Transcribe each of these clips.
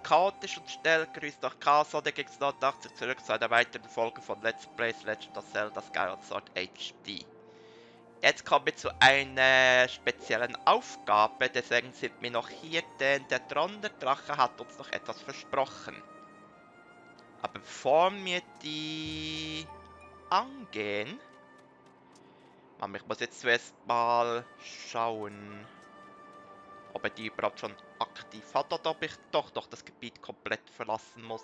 chaotisch und schnell, grüßt durch Chaos oder gibt's 89 zurück zu einer weiteren Folge von Let's Play Legend of Zelda Skyward Sword HD. Jetzt kommen wir zu einer speziellen Aufgabe, deswegen sind wir noch hier, denn der Drache hat uns noch etwas versprochen. Aber bevor wir die angehen, ich muss jetzt zuerst mal schauen, ob er die überhaupt schon aktiv hat oder ob ich doch das Gebiet komplett verlassen muss.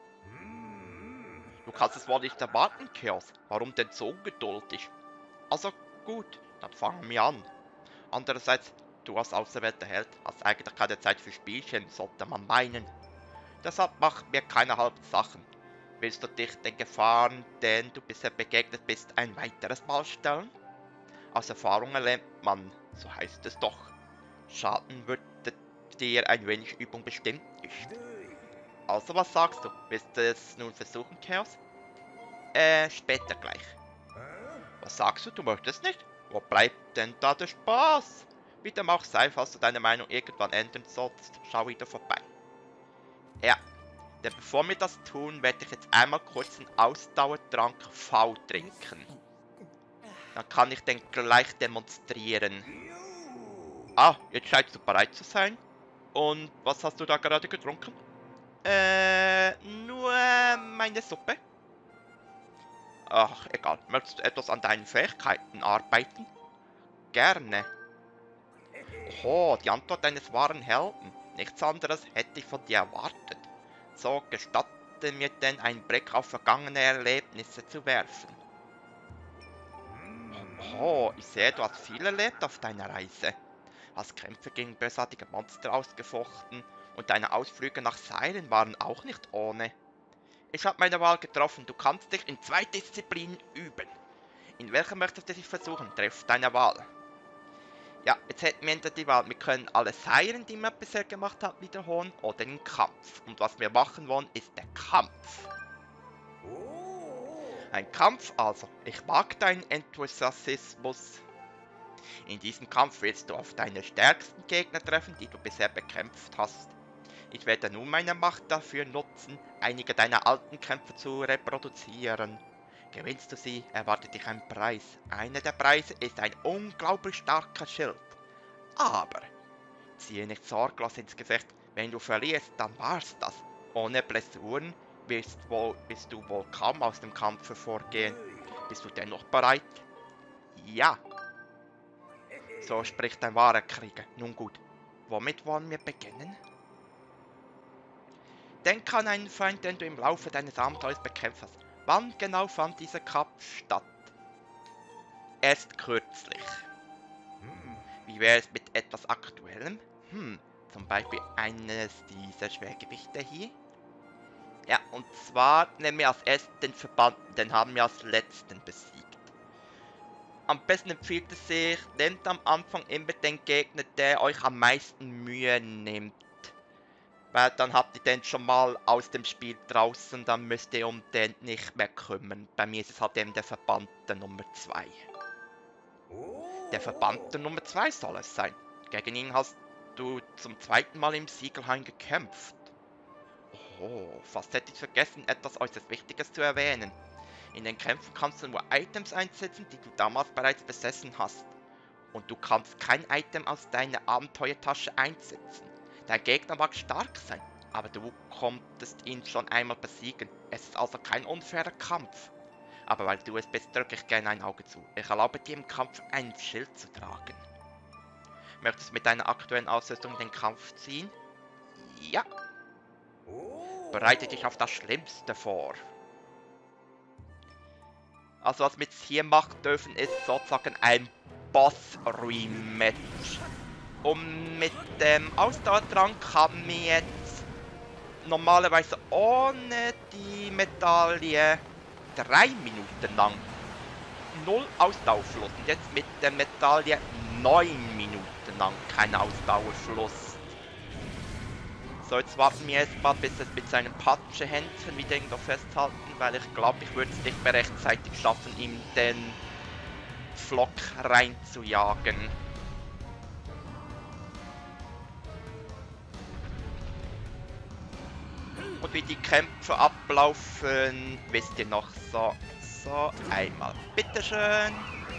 Du kannst es wohl nicht erwarten, Chaos. Warum denn so ungeduldig? Also gut, dann fangen wir an. Andererseits, du als auserwählter Held hast eigentlich keine Zeit für Spielchen, sollte man meinen. Deshalb mach mir keine halben Sachen. Willst du dich den Gefahren, denen du bisher begegnet bist, ein weiteres Mal stellen? Aus Erfahrungen lernt man, so heißt es doch. Schaden würde dir ein wenig Übung bestimmt nicht. Also was sagst du? Willst du es nun versuchen, Chaos? Später gleich. Was sagst du? Du möchtest nicht? Wo bleibt denn da der Spaß? Wie dem auch sei, falls du deine Meinung irgendwann ändern sollst, schau wieder vorbei. Ja, denn bevor wir das tun, werde ich jetzt einmal kurz einen Ausdauertrank V trinken. Dann kann ich den gleich demonstrieren. Ah, jetzt scheinst du bereit zu sein. Und was hast du da gerade getrunken? Nur meine Suppe. Ach, egal. Möchtest du etwas an deinen Fähigkeiten arbeiten? Gerne. Oh, die Antwort eines wahren Helden. Nichts anderes hätte ich von dir erwartet. So, gestatte mir denn einen Blick auf vergangene Erlebnisse zu werfen. Oh, ich sehe, du hast viel erlebt auf deiner Reise. Hast Kämpfe gegen bösartige Monster ausgefochten und deine Ausflüge nach Seilen waren auch nicht ohne. Ich habe meine Wahl getroffen, du kannst dich in 2 Disziplinen üben. In welcher möchtest du dich versuchen? Triff deine Wahl. Ja, jetzt hätten wir entweder die Wahl, wir können alle Seilen, die wir bisher gemacht haben, wiederholen oder den Kampf. Und was wir machen wollen, ist der Kampf. Ein Kampf also. Ich mag deinen Enthusiasmus. In diesem Kampf willst du auf deine stärksten Gegner treffen, die du bisher bekämpft hast. Ich werde nun meine Macht dafür nutzen, einige deiner alten Kämpfe zu reproduzieren. Gewinnst du sie, erwartet dich ein Preis. Einer der Preise ist ein unglaublich starker Schild. Aber ziehe nicht sorglos ins Gefecht. Wenn du verlierst, dann war's das. Ohne Blessuren wirst du wohl kaum aus dem Kampf hervorgehen. Bist du dennoch bereit? Ja. So spricht ein wahrer Krieger. Nun gut, womit wollen wir beginnen? Denk an einen Feind, den du im Laufe deines Abenteuers bekämpft hast. Wann genau fand dieser Kampf statt? Erst kürzlich. Wie wäre es mit etwas Aktuellem? Zum Beispiel eines dieser Schwergewichte hier. Ja, und zwar nehmen wir als erstes den Verbannten, den haben wir als letzten besiegt. Am besten empfiehlt es sich, nehmt am Anfang immer den Gegner, der euch am meisten Mühe nimmt. Weil dann habt ihr den schon mal aus dem Spiel draußen, dann müsst ihr um den nicht mehr kümmern. Bei mir ist es halt eben der Verbannte Nummer 2. Der Verbannte Nummer 2 soll es sein. Gegen ihn hast du zum 2. Mal im Siegelhain gekämpft. Oh, fast hätte ich vergessen, etwas äußerst Wichtiges zu erwähnen. In den Kämpfen kannst du nur Items einsetzen, die du damals bereits besessen hast. Und du kannst kein Item aus deiner Abenteuertasche einsetzen. Dein Gegner mag stark sein, aber du konntest ihn schon einmal besiegen. Es ist also kein unfairer Kampf. Aber weil du es bist, drücke ich gerne ein Auge zu. Ich erlaube dir im Kampf ein Schild zu tragen. Möchtest du mit deiner aktuellen Ausrüstung den Kampf ziehen? Ja. Bereite dich auf das Schlimmste vor. Also was wir jetzt hier machen dürfen, ist sozusagen ein Boss-Rematch. Und mit dem Ausdauertrank haben wir jetzt normalerweise ohne die Medaille 3 Minuten lang 0 Ausdauerfluss. Und jetzt mit der Medaille 9 Minuten lang kein Ausdauerfluss. So, jetzt warten wir erstmal, bis es mit seinen Patschehändchen wieder irgendwo festhalten, weil ich glaube, ich würde es nicht mehr rechtzeitig schaffen, ihm den Flock reinzujagen. Und wie die Kämpfe ablaufen, wisst ihr noch. So, einmal. Bitteschön.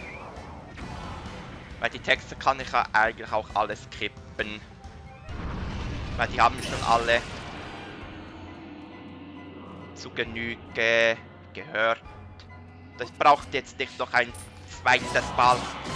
Weil die Texte kann ich ja eigentlich auch alles skippen. Weil die haben schon alle zu Genüge gehört. Das braucht jetzt nicht noch ein zweites Mal.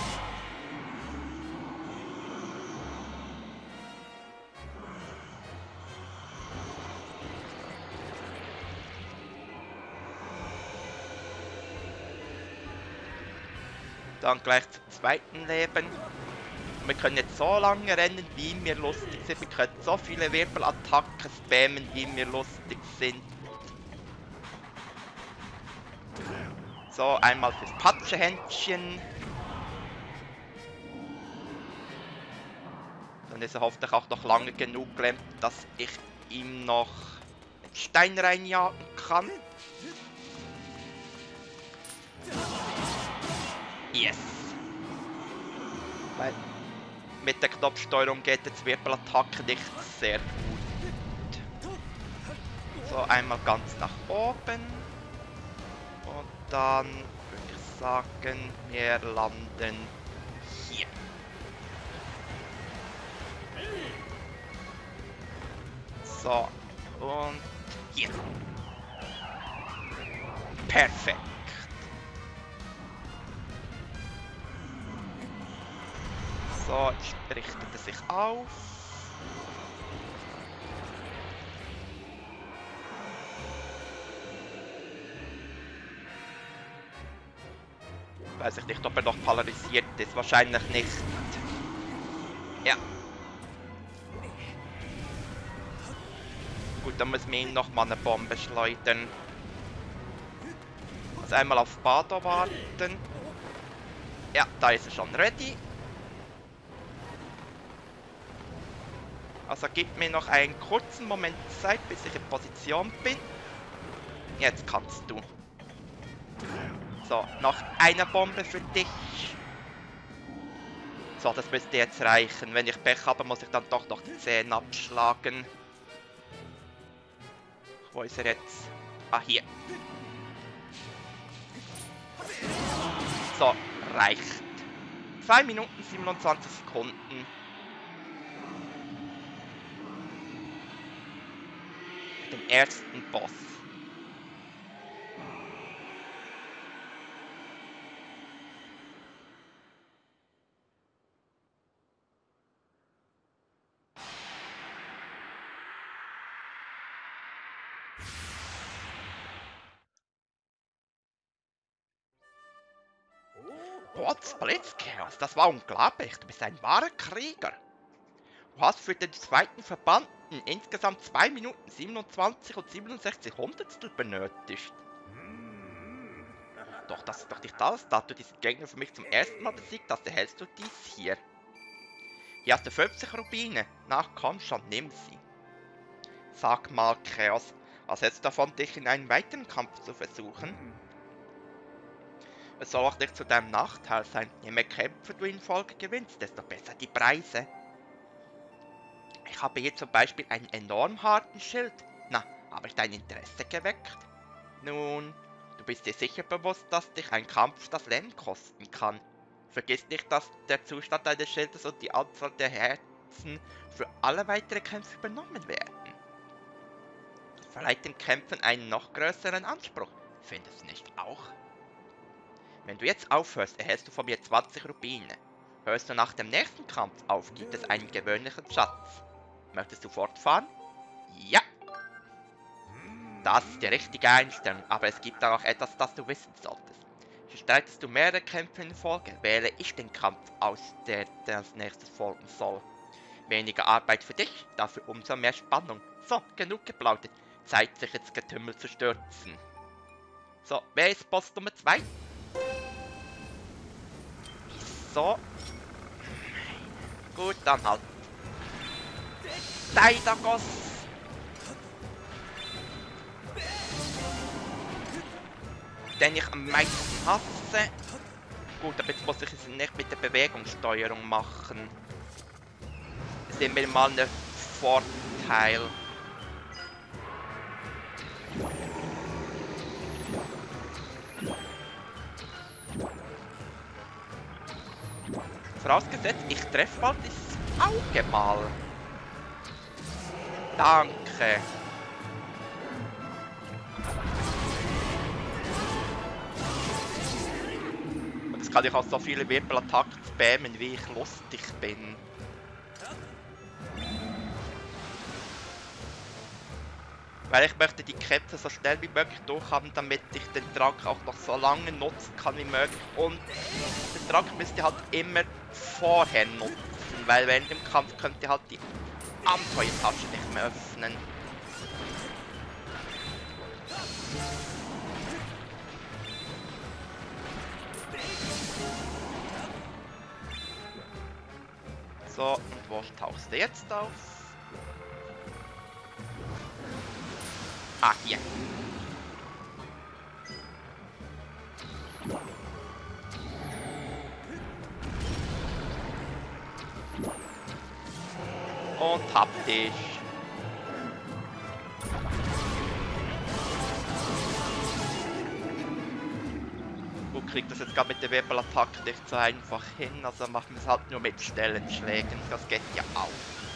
Dann gleich zum zweiten Leben. Wir können jetzt so lange rennen, wie wir lustig sind. Wir können so viele Wirbelattacken spammen, wie wir lustig sind. So, einmal fürs Patschehändchen. Dann ist er hoffentlich auch noch lange genug gelähmt, dass ich ihm noch einen Stein reinjagen kann. Yes! Weil mit der Knopfsteuerung geht jetzt Wirbelattacke nicht sehr gut. So, einmal ganz nach oben. Und dann würde ich sagen, wir landen hier. So, und hier. Perfekt. So, jetzt richtet er sich auf. Weiß ich nicht, ob er noch polarisiert ist. Wahrscheinlich nicht. Ja. Gut, dann müssen wir ihn noch mal eine Bombe schleudern. Also einmal auf Bado warten. Ja, da ist er schon ready. Also gib mir noch einen kurzen Moment Zeit, bis ich in Position bin. Jetzt kannst du. So, noch eine Bombe für dich. So, das müsste jetzt reichen. Wenn ich Pech habe, muss ich dann doch noch die Zähne abschlagen. Wo ist er jetzt? Ah, hier. So, reicht. 2 Minuten 27 Sekunden. Den ersten Boss. What? Blitzchaos, das war unglaublich. Du bist ein wahrer Krieger. Du hast für den zweiten Verbanden insgesamt 2 Minuten 27 und 67 Hundertstel benötigt. Doch das ist doch nicht alles. Da du diesen Gegner für mich zum ersten Mal besiegt hast, erhältst du dies hier. Hier hast du 50 Rubine. Na komm schon, nimm sie. Sag mal, Chaos, was hältst du davon, dich in einen weiteren Kampf zu versuchen? Es soll auch nicht zu deinem Nachteil sein. Je mehr Kämpfe du in Folge gewinnst, desto besser die Preise. Ich habe hier zum Beispiel einen enorm harten Schild. Na, habe ich dein Interesse geweckt? Nun, du bist dir sicher bewusst, dass dich ein Kampf das Leben kosten kann. Vergiss nicht, dass der Zustand deines Schildes und die Anzahl der Herzen für alle weitere Kämpfe übernommen werden. Das verleiht den Kämpfen einen noch größeren Anspruch. Findest du nicht auch? Wenn du jetzt aufhörst, erhältst du von mir 20 Rubine. Hörst du nach dem nächsten Kampf auf, gibt es einen gewöhnlichen Schatz. Möchtest du fortfahren? Ja! Das ist die richtige Einstellung, aber es gibt auch etwas, das du wissen solltest. Streitest du mehrere Kämpfe in Folge, wähle ich den Kampf aus, der als nächstes folgen soll. Weniger Arbeit für dich, dafür umso mehr Spannung. So, genug geplaudert. Zeit, sich ins Getümmel zu stürzen. So, wer ist Boss Nummer 2? So. Gut, dann halt. Daidagos. Den ich am meisten hasse. Gut, aber jetzt muss ich es nicht mit der Bewegungssteuerung machen. Das ist mir mal ein Vorteil. Vorausgesetzt, ich treffe bald dieses Auge mal. Danke. Und jetzt kann ich auch so viele Wirbelattacken spammen, wie ich lustig bin. Weil ich möchte die Kämpfe so schnell wie möglich durchhaben, damit ich den Trank auch noch so lange nutzen kann wie möglich. Und den Trank müsst ihr halt immer vorher nutzen, weil während dem Kampf könnt ihr halt die Abenteuertasche nicht mehr öffnen. So, und wo tauchst du jetzt auf? Ah, hier. Und hab dich. Gut, kriegt das jetzt gerade mit der Wirbelattacke nicht so einfach hin, also machen wir es halt nur mit Stellenschlägen, das geht ja auch.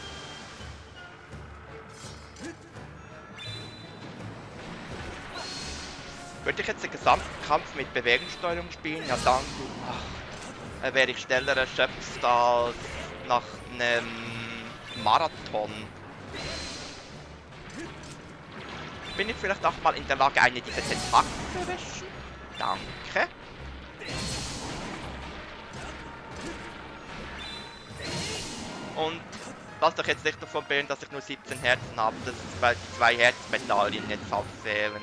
Würde ich jetzt den gesamten Kampf mit Bewegungssteuerung spielen, ja dann wäre ich schneller erschöpft als nach einem Marathon. Bin ich vielleicht auch mal in der Lage, eine dieser Tentakel zu erwischen? Danke. Und lass doch jetzt nicht davon bilden, dass ich nur 17 Herzen habe, das ist, weil die 2 Herzmedaillen jetzt halt fehlen.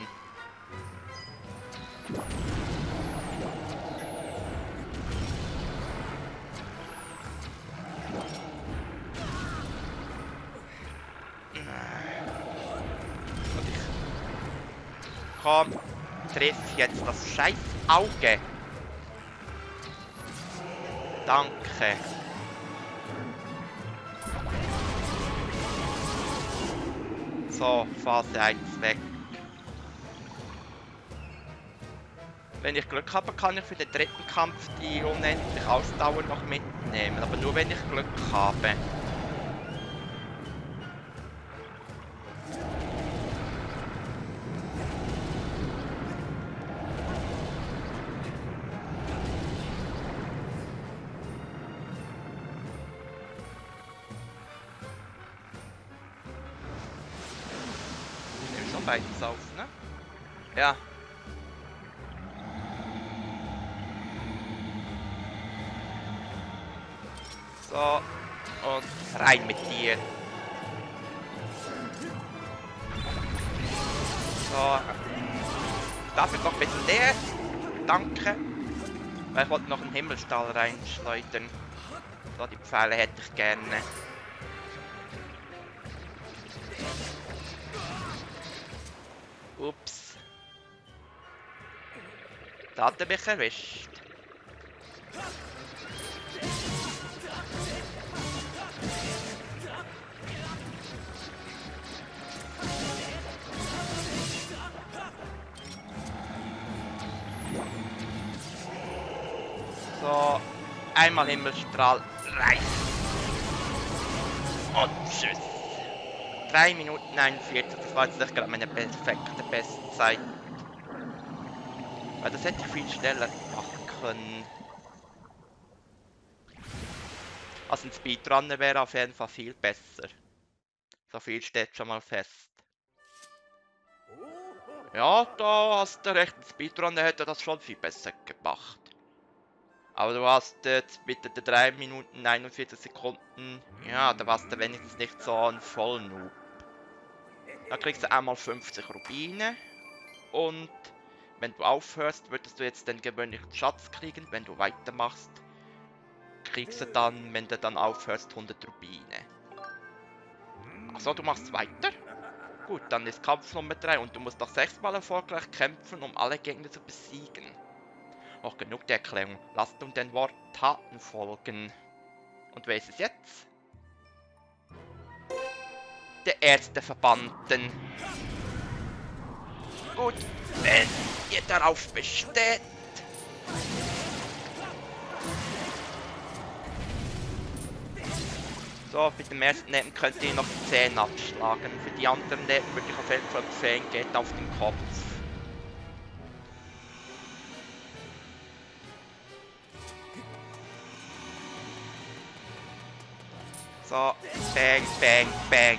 Und ich... Komm, triff jetzt das scheiß Auge. Danke. So, Phase 1 weg. Wenn ich Glück habe, kann ich für den dritten Kampf die unendliche Ausdauer noch mitnehmen. Aber nur wenn ich Glück habe. Ich nehme schon beides auf, ne? Ja. So, und rein mit dir. So. Darf ich noch ein bisschen leer? Danke. Weil ich wollte noch einen Himmelstahl reinschleudern. So, die Pfeile hätte ich gerne. Ups. Da hat er mich erwischt. So, einmal Himmelstrahl rein. Und tschüss. 3 Minuten 41, das war jetzt nicht gerade meine perfekte Bestzeit. Weil das hätte ich viel schneller machen können. Also ein Speedrunner wäre auf jeden Fall viel besser. So viel steht schon mal fest. Ja, da hast du recht, ein Speedrunner hätte das schon viel besser gemacht. Aber du hast jetzt mit den 3 Minuten 41 Sekunden, ja, da warst du wenigstens nicht so ein Vollnoob. Da kriegst du einmal 50 Rubine und wenn du aufhörst, würdest du jetzt den gewöhnlichen Schatz kriegen. Wenn du weitermachst, kriegst du dann, wenn du dann aufhörst, 100 Rubine. Achso, du machst weiter? Gut, dann ist Kampf Nummer 3 und du musst noch 6-mal erfolgreich kämpfen, um alle Gegner zu besiegen. Auch genug der Erklärung. Lasst uns den Wort Taten folgen. Und wer ist es jetzt? Der Ärzteverbannten. Gut, wenn ihr darauf besteht. So, mit dem ersten Neppen könnt ihr noch 10 abschlagen. Für die anderen Neppen würde ich auf jeden Fall empfehlen, geht auf den Kopf. So, bang, bang, bang.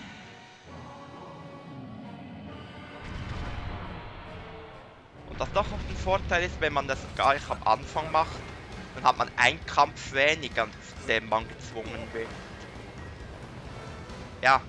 Und was doch noch ein Vorteil ist, wenn man das gleich am Anfang macht, dann hat man einen Kampf weniger, zu dem man gezwungen wird. Ja.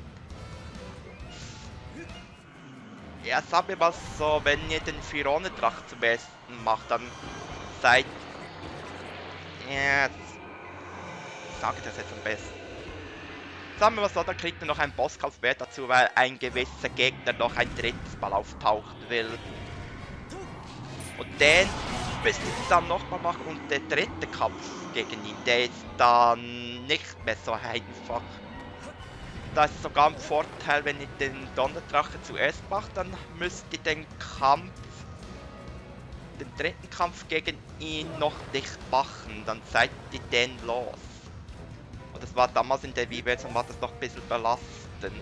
Ja, sagen wir mal so, wenn ihr den Firone-Dracht zum besten macht, dann seid... Ja, ich sage das jetzt am besten. Sagen wir mal so, dann kriegt ihr noch einen Bosskampf mehr dazu, weil ein gewisser Gegner noch ein drittes Mal auftauchen will. Und den müsst ihr dann nochmal machen und der dritte Kampf gegen ihn, der ist dann nicht mehr so einfach. Da ist sogar ein Vorteil, wenn ihr den Donnerdrache zuerst macht, dann müsst ihr den dritten Kampf gegen ihn noch nicht machen, dann seid ihr den los. Und das war damals in der Wii-Version war das noch ein bisschen belastend.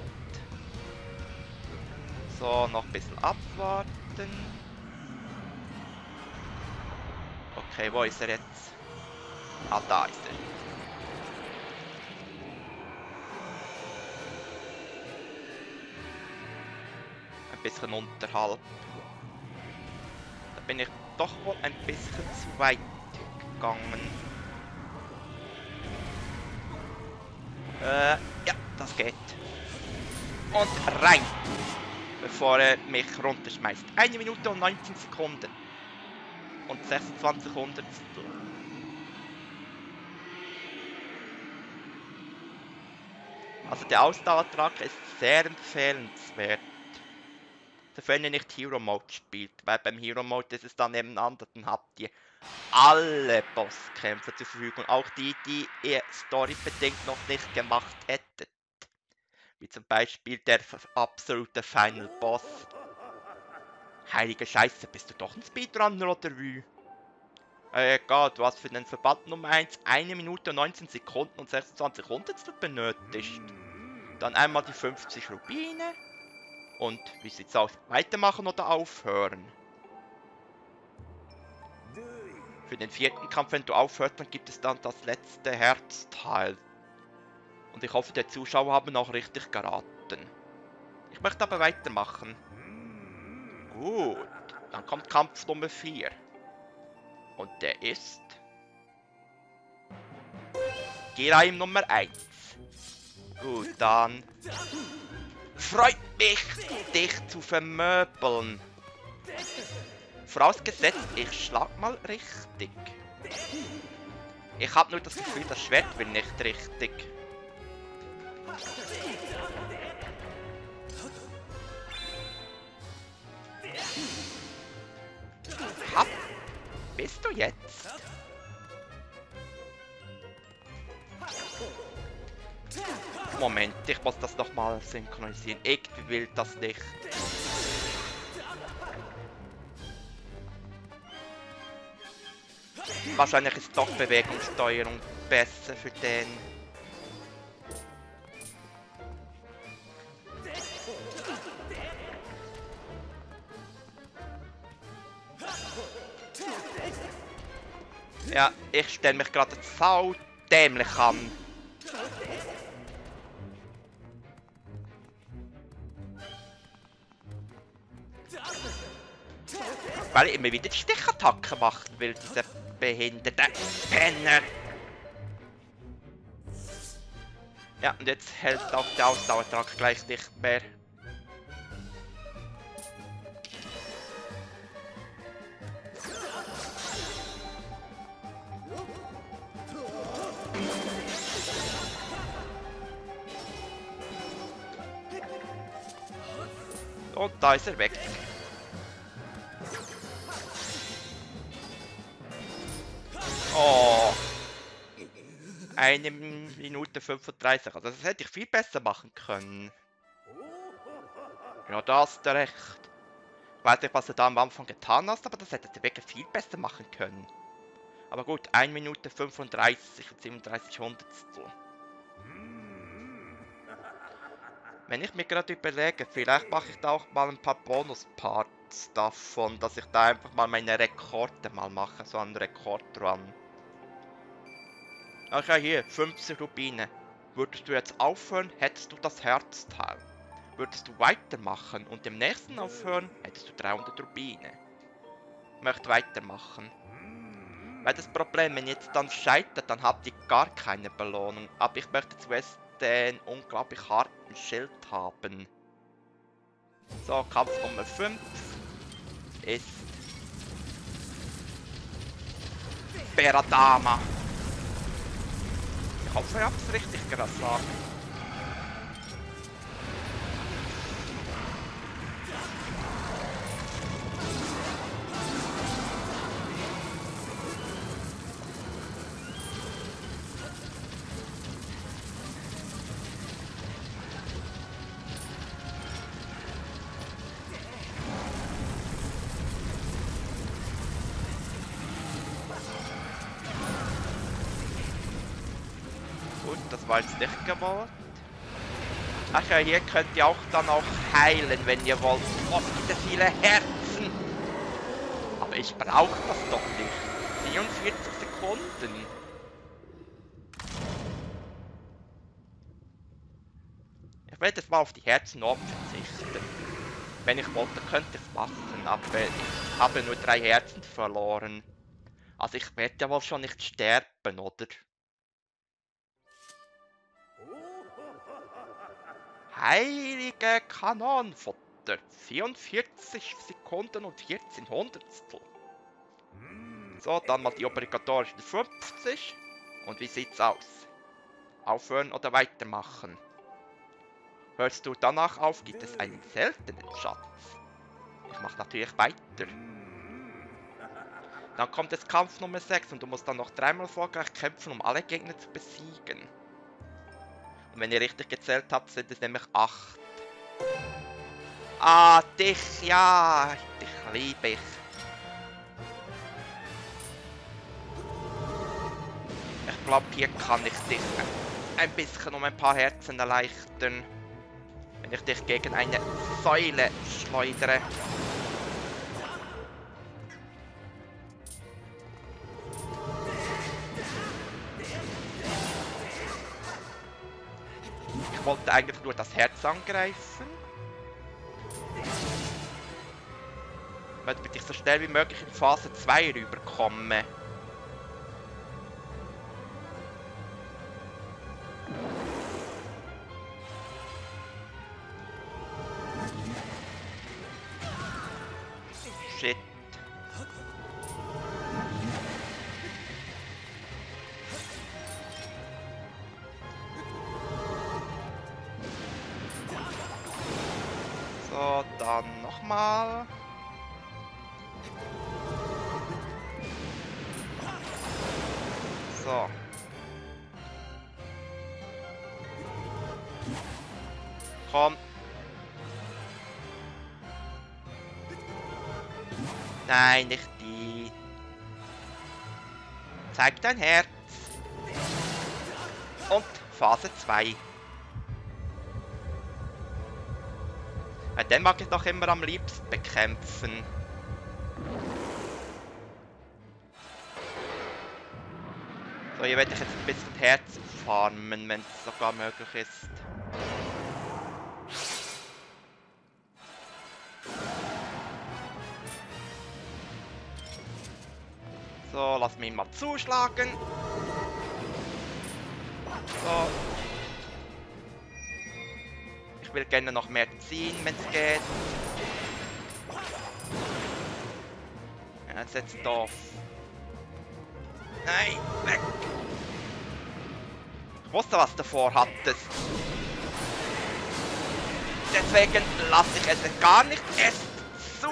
So, noch ein bisschen abwarten. Okay, wo ist er jetzt? Ah, da ist er. Ein bisschen unterhalb. Da bin ich doch wohl ein bisschen zu weit gegangen. Ja, das geht. Und rein! Bevor er mich runterschmeißt. 1 Minute und 19 Sekunden. Und 26 Hundertstel. Also der Ausdauertrag ist sehr empfehlenswert. Sofern ihr nicht Hero Mode spielt, weil beim Hero Mode ist es dann eben anders, dann habt ihr alle Bosskämpfe zur Verfügung, auch die ihr storybedingt noch nicht gemacht hättet. Wie zum Beispiel der absolute Final Boss. Heilige Scheiße, bist du doch ein Speedrunner oder wie? Egal, du hast für den Verband Nummer 1 1 Minute 19 Sekunden und 26 Hundertstel benötigt. Dann einmal die 50 Rubine. Und wie sieht's aus? Weitermachen oder aufhören? Für den vierten Kampf, wenn du aufhörst, dann gibt es dann das letzte Herzteil. Und ich hoffe, die Zuschauer haben auch richtig geraten. Ich möchte aber weitermachen. Gut, dann kommt Kampf Nummer 4. Und der ist... Giraim Nummer 1. Gut, dann... Freut mich, dich zu vermöbeln. Vorausgesetzt, ich schlag mal richtig. Ich habe nur das Gefühl, das Schwert will nicht richtig. Hab. Bist du jetzt? Moment, ich muss das nochmal synchronisieren. Ich will das nicht. Wahrscheinlich ist doch Bewegungssteuerung besser für den. Ja, ich stelle mich gerade sau dämlich an. Weil ich immer wieder die Stichattacke machen will, dieser behinderte Penner. Ja, und jetzt hält auch der Ausdauertrag gleich nicht mehr. Und da ist er weg. Oh. 1 Minute 35. Also das hätte ich viel besser machen können. Ja, da hast du recht. Ich weiß nicht, was du da am Anfang getan hast, aber das hättest du wirklich viel besser machen können. Aber gut, 1 Minute 35 und 37 Hundertstel. Wenn ich mir gerade überlege, vielleicht mache ich da auch mal ein paar Bonus-Parts davon, dass ich da einfach mal meine Rekorde mal mache, so einen Rekordrun. Ach ja, hier, 50 Rubine. Würdest du jetzt aufhören, hättest du das Herzteil. Würdest du weitermachen und dem nächsten aufhören, hättest du 300 Rubine. Ich möchte weitermachen. Weil das Problem, wenn jetzt dann scheitert, dann habt ihr gar keine Belohnung. Aber ich möchte zuerst den unglaublich harten Schild haben. So, Kampf Nummer 5 ist Beradama. Ich hoffe, ich hab's richtig gesagt. Das war jetzt nicht gewollt. Ach ja, hier könnt ihr auch dann auch heilen, wenn ihr wollt. Oh, bitte viele Herzen. Aber ich brauche das doch nicht. 44 Sekunden. Ich werde jetzt mal auf die Herzen oben verzichten. Wenn ich wollte, könnte ich es machen, aber ich habe nur 3 Herzen verloren. Also ich werde ja wohl schon nicht sterben, oder? Heilige Kanonenfutter. 44 Sekunden und 14 Hundertstel. So, dann mal die obligatorischen 50. Und wie sieht's aus? Aufhören oder weitermachen? Hörst du danach auf, gibt es einen seltenen Schatz. Ich mache natürlich weiter. Dann kommt jetzt Kampf Nummer 6 und du musst dann noch 3-mal erfolgreich kämpfen, um alle Gegner zu besiegen. Und wenn ihr richtig gezählt habt, sind es nämlich 8. Ah, dich, ja, dich liebe ich. Ich glaube, hier kann ich dich ein bisschen um ein paar Herzen erleichtern. Wenn ich dich gegen eine Säule schleudere. Ich wollte eigentlich nur das Herz angreifen. Damit ich so schnell wie möglich in Phase 2 rüberkomme. Shit. So, dann nochmal. So. Komm. Nein, nicht die. Zeig dein Herz. Und Phase 2. Den mag ich doch immer am liebsten bekämpfen. So, hier werde ich jetzt ein bisschen Herz farmen, wenn es sogar möglich ist. So, lass mich mal zuschlagen. So. Ich will gerne noch mehr ziehen, wenn es geht. Ja, das ist jetzt doof. Nein, weg! Ich wusste, was du vorhattest. Deswegen lasse ich es gar nicht erst zu.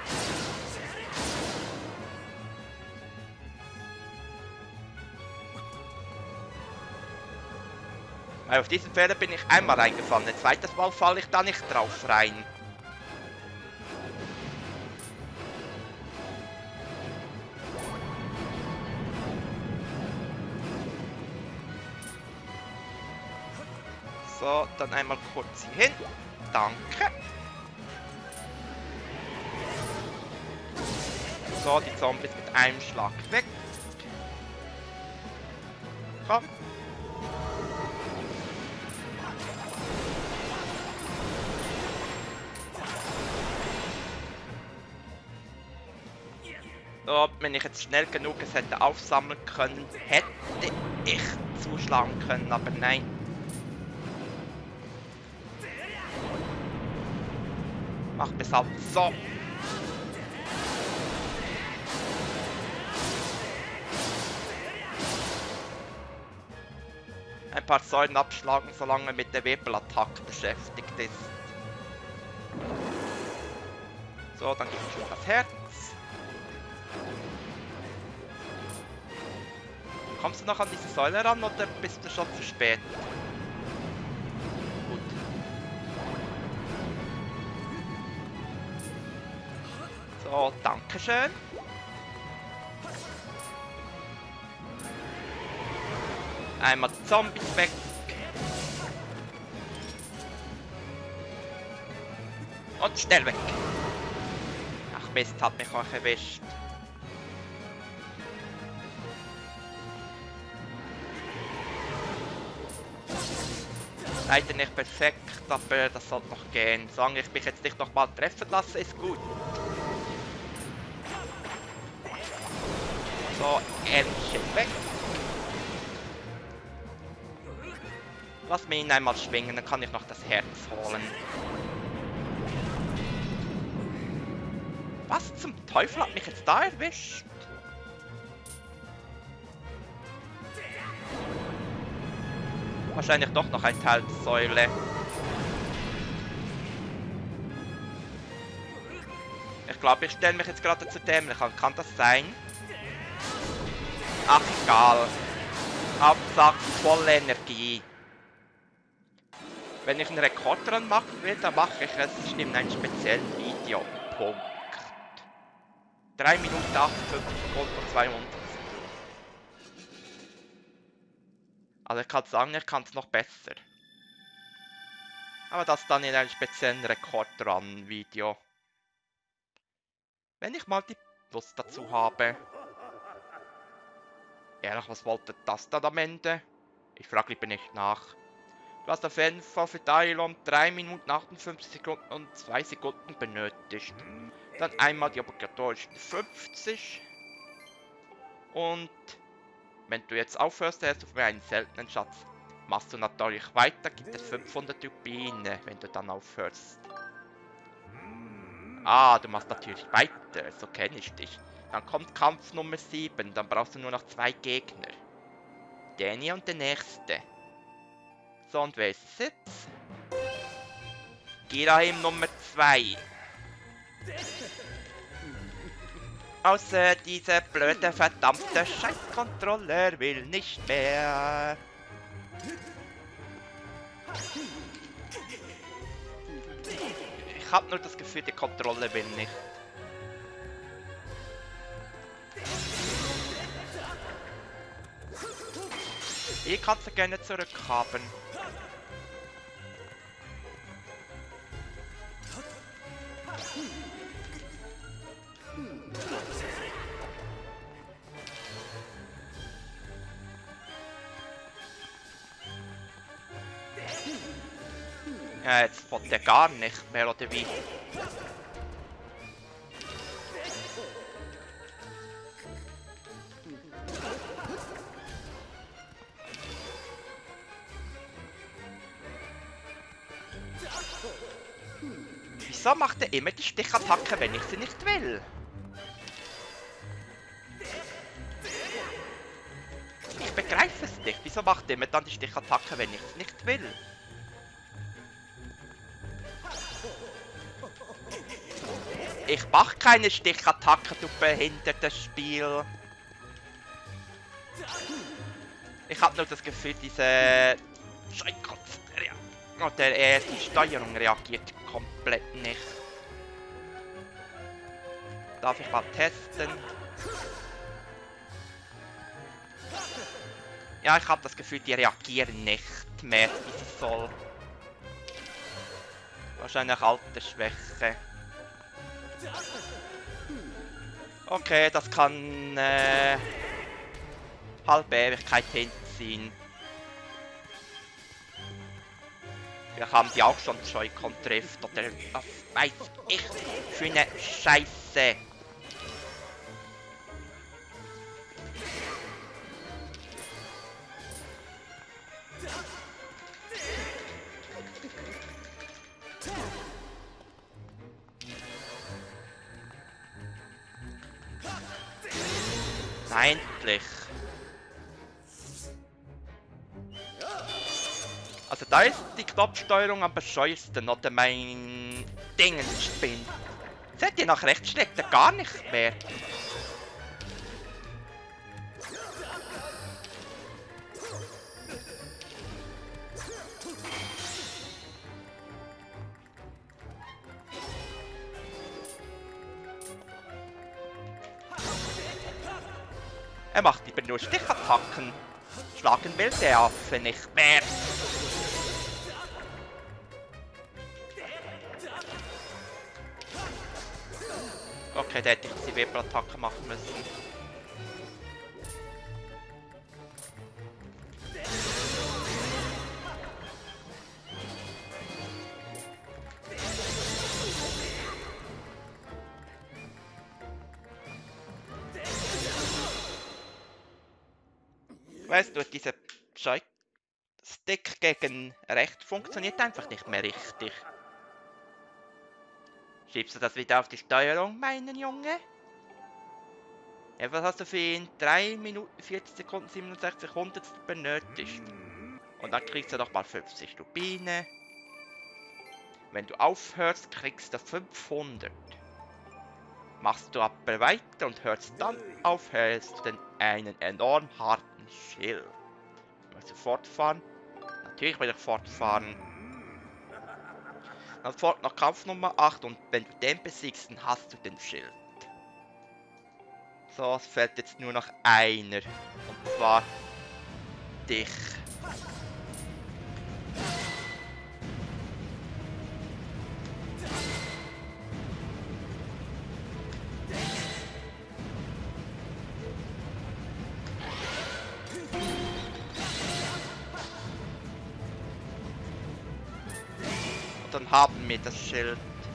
Weil auf diesen Fehler bin ich einmal reingefallen. Ein zweites Mal falle ich da nicht drauf rein. So, dann einmal kurz hier hin. Danke. So, die Zombies mit einem Schlag weg. Komm. So, wenn ich jetzt schnell genug es hätte aufsammeln können, hätte ich zuschlagen können, aber nein. Mach bis halt so. Ein paar Säulen abschlagen, solange er mit der Webelattacke beschäftigt ist. So, dann gibt es schon das Herz. Kommst du noch an diese Säule ran oder bist du schon zu spät? Gut. So, dankeschön. Einmal die Zombies weg. Und schnell weg. Ach Mist, hat mich auch erwischt. Leider nicht perfekt, aber das sollte noch gehen. Solange ich mich jetzt nicht nochmal treffen lasse, ist gut. So, Ärmchen weg. Lass mir ihn einmal schwingen, dann kann ich noch das Herz holen. Was zum Teufel hat mich jetzt da erwischt? Wahrscheinlich doch noch ein Teil der Säule. Ich glaube, ich stelle mich jetzt gerade zu dämlich an. Kann das sein? Ach, egal. Hauptsache volle Energie. Wenn ich einen Rekord dran machen will, dann mache ich es in einem speziellen Video. Punkt. 3 Minuten 58 Sekunden und 200. Also ich kann sagen, ich kann es noch besser. Aber das dann in einem speziellen Rekord-Run-Video. Wenn ich mal die Lust dazu habe. Ehrlich, was wollte das dann am Ende? Ich frage lieber nicht nach. Du hast auf jeden Fall für Dylon 3 Minuten 58 Sekunden und 2 Sekunden benötigt. Dann einmal die obligatorischen 50. Und wenn du jetzt aufhörst, hast du für einen seltenen Schatz. Machst du natürlich weiter, gibt es 500 Rubine, wenn du dann aufhörst. Ah, du machst natürlich weiter, so kenne ich dich. Dann kommt Kampf Nummer 7, dann brauchst du nur noch 2 Gegner. Den hier und der nächste. So, und wer ist es jetzt? Girahim Nummer 2. Außer dieser blöde, verdammte Scheißcontroller will nicht mehr. Ich hab nur das Gefühl, die Kontrolle will nicht. Ich kann sie gerne zurückhaben. Ja, jetzt wollte er gar nicht mehr, oder wie? Wieso macht er immer die Stichattacke, wenn ich sie nicht will? Ich begreife es nicht. Wieso macht er immer dann die Stichattacke, wenn ich es nicht will? Ich mach keine Stichattacke, du behindertes Spiel. Ich hab nur das Gefühl, diese Scheißkotze, oder die Steuerung reagiert komplett nicht. Darf ich mal testen? Ja, ich habe das Gefühl, die reagieren nicht mehr, wie sie soll. Wahrscheinlich Altersschwäche. Okay, das kann halbe Ewigkeit hinziehen. Wir haben die auch schon Joy-Con trifft oder was weiß ich für eine Scheiße. Endlich. Also da ist die Knopfsteuerung am bescheuersten oder mein Ding spinnt. Seht ihr, nach rechts schlägt er gar nicht mehr. Er macht lieber nur Stichattacken. Schlagen will der Affe nicht mehr. Okay, der hätte ich die Weber-Attacke machen müssen. Weißt du, dieser Joystick gegen rechts funktioniert einfach nicht mehr richtig. Schiebst du das wieder auf die Steuerung, mein Junge? Ja, was hast du für ihn? 3 Minuten, 40 Sekunden, 67 Hundertstel benötigt. Und dann kriegst du noch mal 50 Rubine. Wenn du aufhörst, kriegst du 500. Machst du aber weiter und hörst dann auf, hältst du einen enorm harten Schild. Willst du fortfahren? Natürlich will ich fortfahren. Dann folgt noch Kampf Nummer 8 und wenn du den besiegst, dann hast du den Schild. So, es fällt jetzt nur noch einer. Und zwar dich. Und dann haben wir das Schild.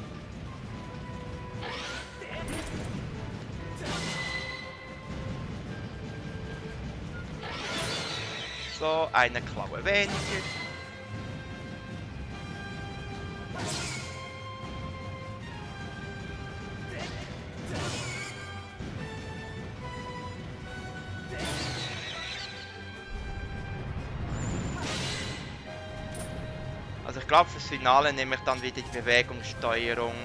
So, eine Klaue weniger. Also ich glaube fürs Finale nehme ich dann wieder die Bewegungssteuerung.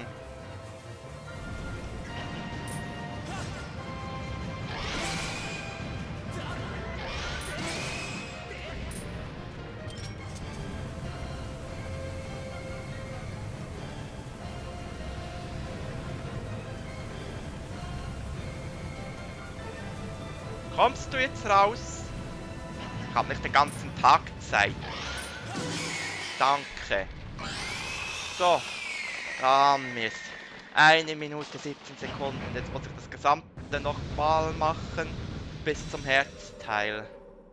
Kommst du jetzt raus? Ich habe nicht den ganzen Tag Zeit. Danke. So, da haben wir es. 1 Minute 17 Sekunden. Jetzt muss ich das Gesamte nochmal machen. Bis zum Herzteil.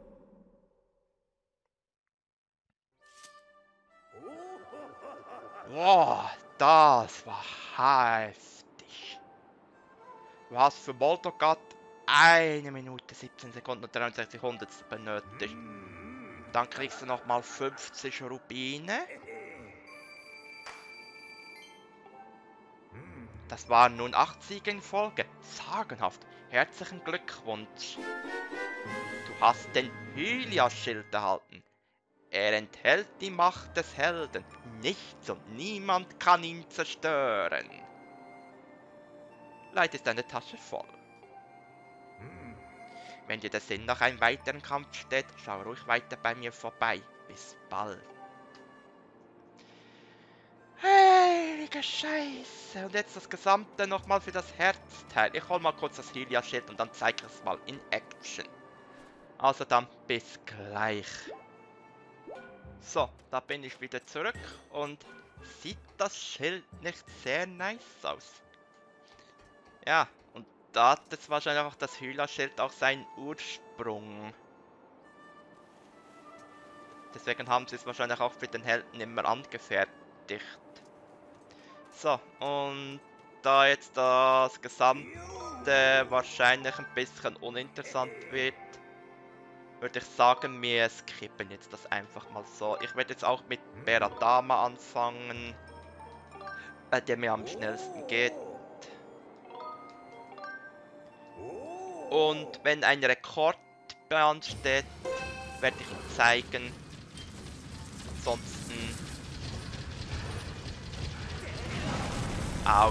Boah, das war heftig. Du hast für Molotov 1 Minute 17 Sekunden und 63 Hundertstel benötigt. Dann kriegst du nochmal 50 Rubine. Das waren nun 8 Siege in Folge. Sagenhaft. Herzlichen Glückwunsch. Du hast den Hylia-Schild erhalten. Er enthält die Macht des Helden. Nichts und niemand kann ihn zerstören. Leider ist deine Tasche voll. Wenn dir der Sinn nach einem weiteren Kampf steht, schau ruhig weiter bei mir vorbei. Bis bald. Heilige Scheiße. Und jetzt das Gesamte nochmal für das Herzteil. Ich hol mal kurz das Hylia-Schild und dann zeige ich es mal in Action. Also dann bis gleich. So, da bin ich wieder zurück und sieht das Schild nicht sehr nice aus. Ja, und da hat es wahrscheinlich auch das Hyla-Schild auch seinen Ursprung. Deswegen haben sie es wahrscheinlich auch für den Helden immer angefertigt. So, und da jetzt das Gesamte wahrscheinlich ein bisschen uninteressant wird, würde ich sagen, wir skippen jetzt das einfach mal so. Ich werde jetzt auch mit Beradama anfangen, bei der mir am schnellsten geht. Und wenn ein Rekord bei uns steht, werde ich ihn zeigen. Ansonsten... Autsch.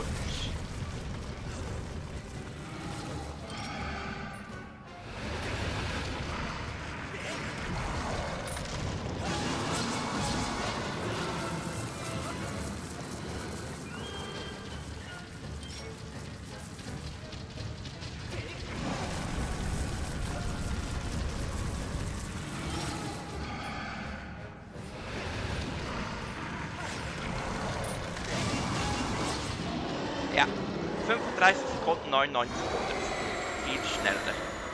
Ja, 35 Sekunden 99 Sekunden. Viel schneller.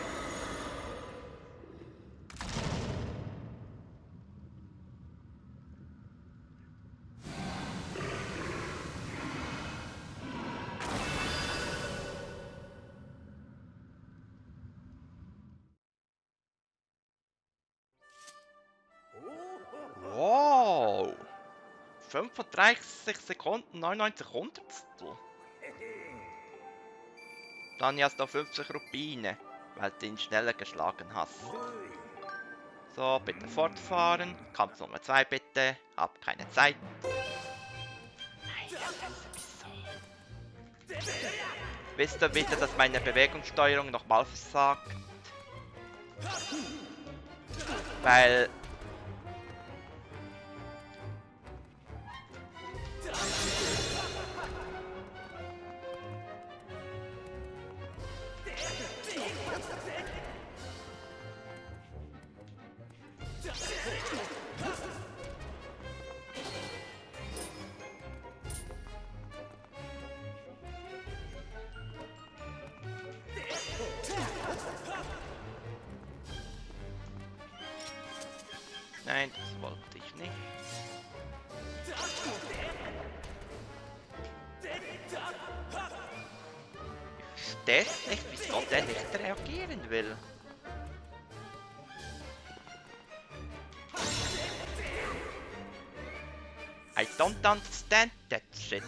Wow! 35 Sekunden 99 Hundertstel. Dann hast du 50 Rubine, weil du ihn schneller geschlagen hast. So, bitte fortfahren. Kampf Nummer 2 bitte. Hab keine Zeit. Wisst ihr bitte, dass meine Bewegungssteuerung nochmal versagt? Weil... Nein, das wollte ich nicht. Ich verstehe nicht, wieso der nicht reagieren will. I don't understand that shit.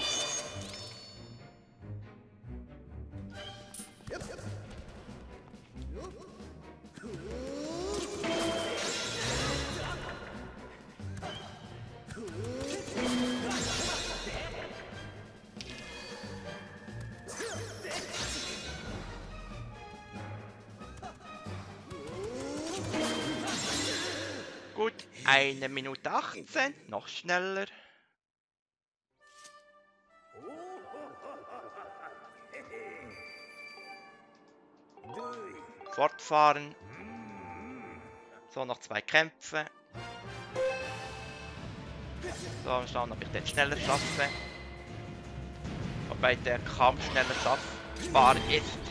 Gut, 1 Minute 18, noch schneller. Fortfahren. So, noch 2 Kämpfe. So, schauen, ob ich den schneller schaffe. Wobei der kaum schneller schaffbar ist.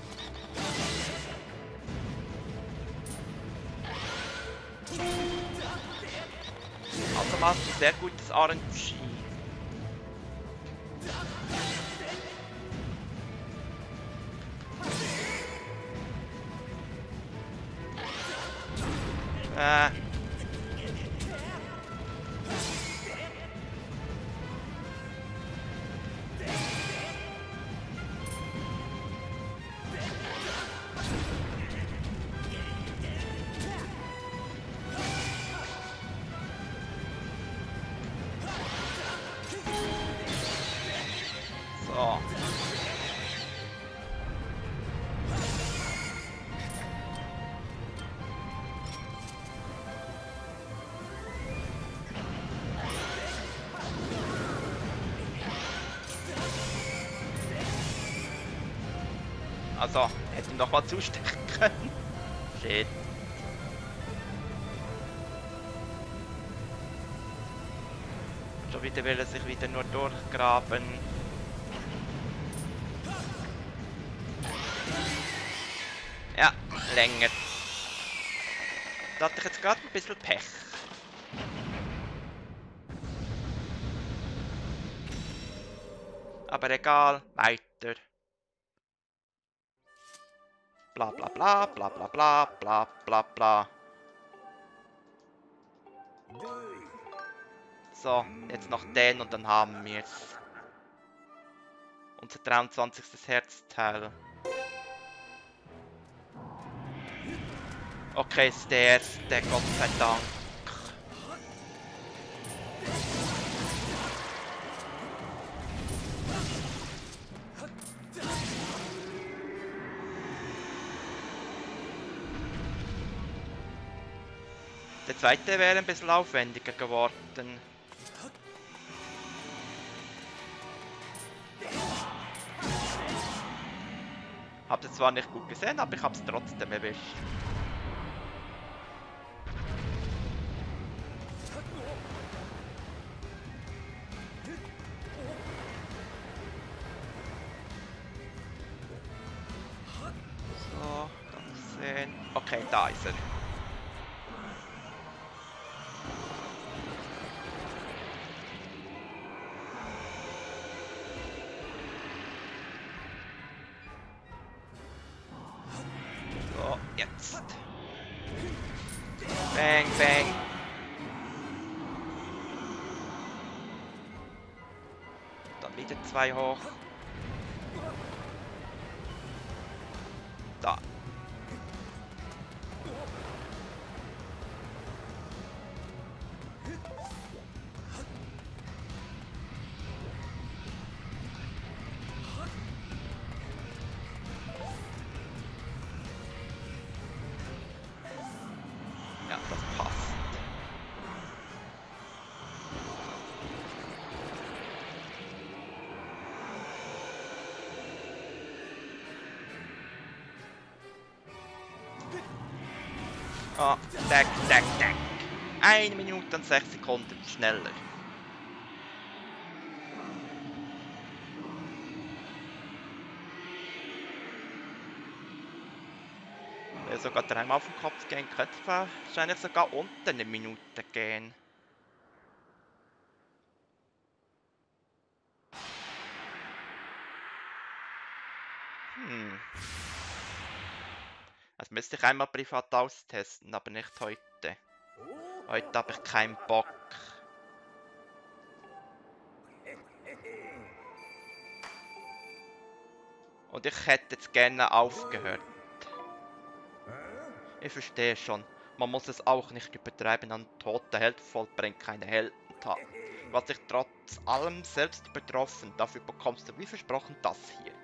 Also machst du sehr gutes RNG. So. Also, hätte ihn doch mal zustechen können. Shit. Schon wieder will er sich wieder nur durchgraben. Ja, länger. Da hatte ich jetzt gerade ein bisschen Pech. Aber egal, weiter. Bla bla bla bla bla bla bla bla bla. So, jetzt noch den und dann haben wir es. Unser 23. Herzteil. Okay, ist der erste, Gott sei Dank. Der zweite wäre ein bisschen aufwendiger geworden. Habt es zwar nicht gut gesehen, aber ich hab's trotzdem erwischt. So, dann sehen. Okay, da ist er. So, jetzt. Bang, bang. Dann wieder zwei hoch. Da. Ja, das passt. Ah, tack, tack, tack. 1 Minute und 6 Sekunden schneller. Wenn sogar dreimal auf den Kopf gehen, könnte wahrscheinlich sogar unter 1 Minute gehen. Das müsste ich einmal privat austesten, aber nicht heute. Heute habe ich keinen Bock. Und ich hätte jetzt gerne aufgehört. Ich verstehe schon. Man muss es auch nicht übertreiben. Ein toter Held vollbringt keine Heldentat. Was ich trotz allem selbst übertroffen. Dafür bekommst du wie versprochen das hier.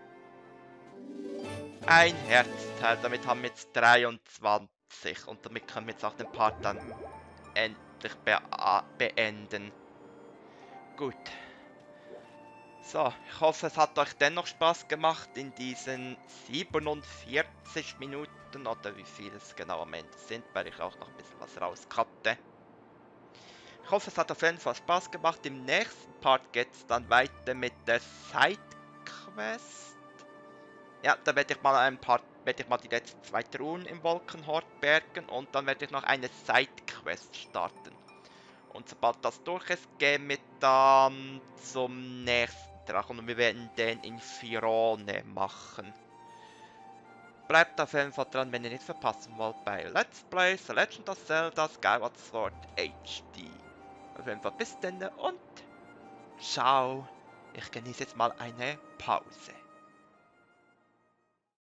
Ein Herzteil. Damit haben wir jetzt 23. Und damit können wir jetzt auch den Part dann endlich beenden. Gut. So, ich hoffe, es hat euch dennoch Spaß gemacht in diesen 47 Minuten oder wie viel es genau am Ende sind, weil ich auch noch ein bisschen was rauskatte. Ich hoffe, es hat auf jeden Fall Spaß gemacht. Im nächsten Part geht es dann weiter mit der Sidequest. Ja, da werde ich mal die letzten 2 Truhen im Wolkenhort bergen und dann werde ich noch eine Sidequest starten. Und sobald das durch ist, gehen wir dann zum nächsten Drachen und wir werden den in Firone machen. Bleibt auf jeden Fall dran, wenn ihr nichts verpassen wollt bei Let's Play The Legend of Zelda Skyward Sword HD. Auf jeden Fall bis dann und ciao. Ich genieße jetzt mal eine Pause.